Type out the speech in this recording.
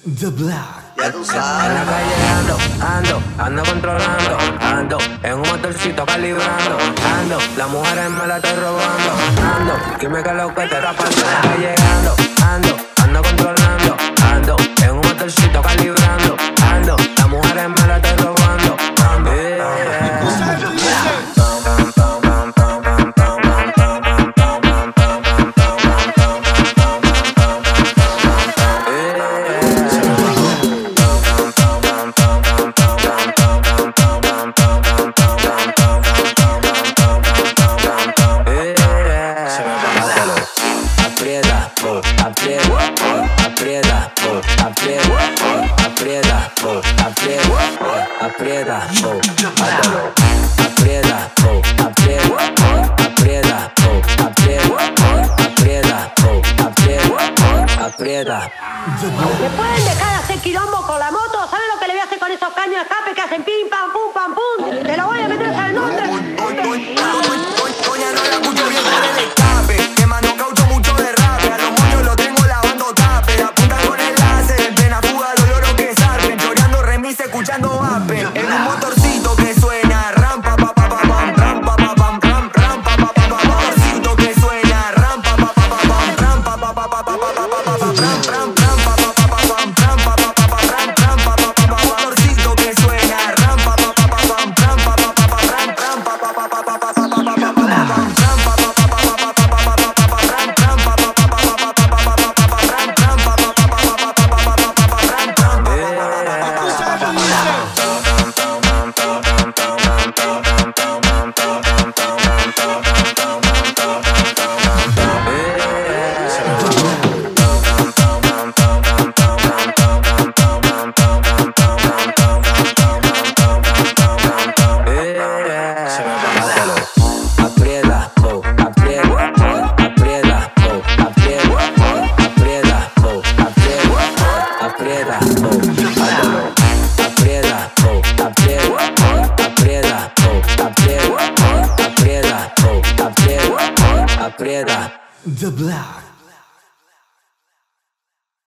The Black. Ya tú En sabes. la calle ando controlando, ando en un motorcito calibrando, ando, las mujeres me la estoy robando, ando, dime que es lo que te está pasando. En la calle ando controlando, ando en un motorcito calibrando, ando, las mujeres me la estoy robando, ando, aprieta. ¿Me pueden dejar de hacer quilombo con la moto? ¿Saben lo que le voy a hacer con esos caños de escape que hacen pim, pam, pum, pam, pum? Te lo voy a meter hasta el norte. Doña no la escucho bien por el escape. Que mano caucho mucho de rap. A los moños lo tengo lavando tape. Apunta con el láser. En plena fuga los loros que zarpen. Choreando remis, escuchando vape. En un motorcito que suena. Rampa, pa, pa, pa, pam. Rampa, pa, pam, ram, rampa, pa, pa, pa, pam. Motorcito que suena. Rampa, pa, pa, pa, pam. Rampa, pa, pa, pa, pa, pa, pa, pa, pa, pam, ram, ram, rampa, pa, pa, pa, pam. Rampa, pa, pa, pa, ram, rampa, pa, pa, pa, pam. Motorcito que suena. Rampa, pa, pa, pa, pam. Rampa, pa, pa, pa, ram, rampa, pa, pa, pa, pa, pa, pa, pa, pa, pa, pa. The Black.